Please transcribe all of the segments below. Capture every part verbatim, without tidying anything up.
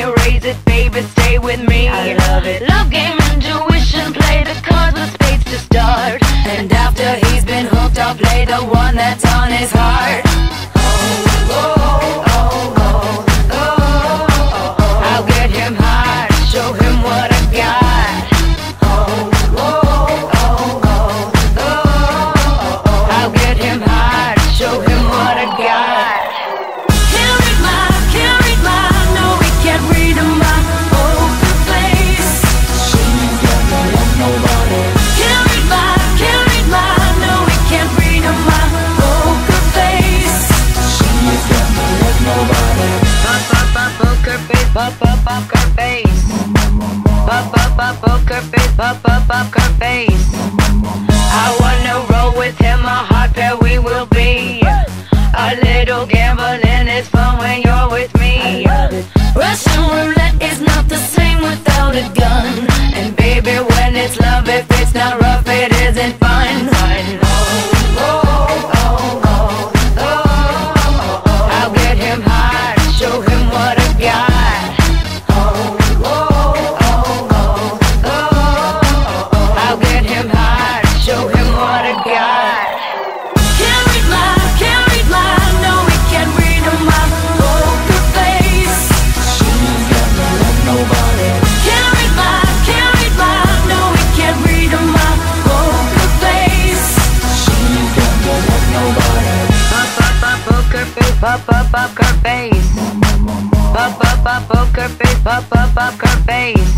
wanna raise it, baby, stay with me. I love it. Love game, intuition, play the cards with spades to start. And after he's been hooked, I'll play the one that's on his heart. Oh, oh, oh, oh, oh, oh, oh. I'll get him hard, show him what I got. Oh, oh, oh, oh, oh, oh, oh. I'll get him hard, show him what I got. Can't read my, can't read my, no, we can't read my poker face. She's got me like nobody. Can't read my, can't read my, no, we can't read my poker face. She's got me like nobody. Pop, pop, pop, poker face, pop, pop, poker face. Pop, pop, pop, poker face, pop, pop, poker face. I wanna roll with him, a hot pair we will be. A little gambling is fun when you're with me. Russian roulette is not the same without a gun. And baby, when it's love, if it's not rough, it isn't fun. Oh, oh, oh, oh, oh, oh, oh. I'll get him hard, show him what I got. Oh, oh, oh, oh, oh, oh, oh. I'll get him hard, show him what I got. Can't read my, can't read my, no, we can't read my poker face. She's got me like nobody. Can't read my, can't read my, no, we can't read my poker face. She's got me like nobody. Pop, pop, pop, poker face, pop, pop, poker face. Pop, pop, pop, poker face, pop, pop, poker face.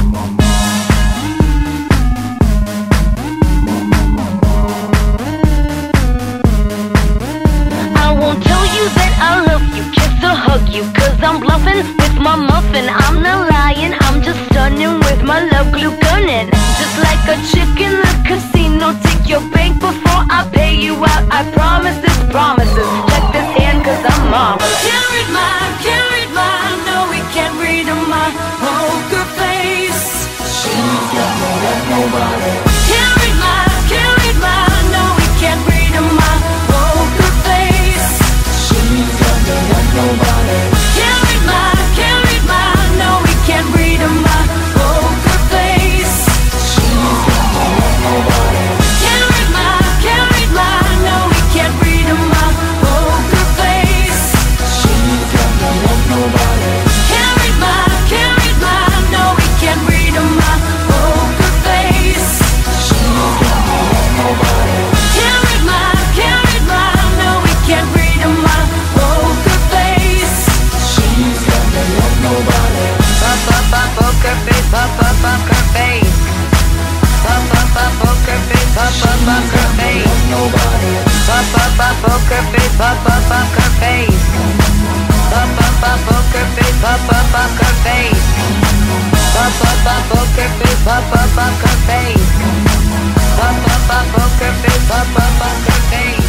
I won't tell you that I love you, kiss or hug you, cause I'm bluffing with my muffin. I'm not lying, I'm just stunning with my love glue gunning. Just like a chick in the casino, take your bank before I pay you out. I promise this promises, check this hand cause I'm marvelous. Can't read my, can't read my, no, we can't read my poker face. She's got me like nobody. Can't read my, can't read my, no, we can't read my poker face. She's got me like nobody. Can't read my, can't read my, no, we can't read my poker face. She's got me like nobody. Can't read my, can't read my, no, we can't read my poker face. She's got me like nobody. Can't read my, can't read my, no, we can't read my poker face. She's got me like nobody. Can't read my, can't read my, no, we can't read my poker face. She's got me like nobody. Pop, pop, pop, poker face, pop, pop, poker face. Pop, pop, pop, poker face, pop, pop, poker face. Nobody. Pop, pop, pop, poker face, pop, pop, poker face. Pop, pop, pop, poker face, pop, pop, poker face. Pop, pop, pop, poker face, pop, pop, poker face. Pop, pop, pop, poker face, pop, pop, poker face.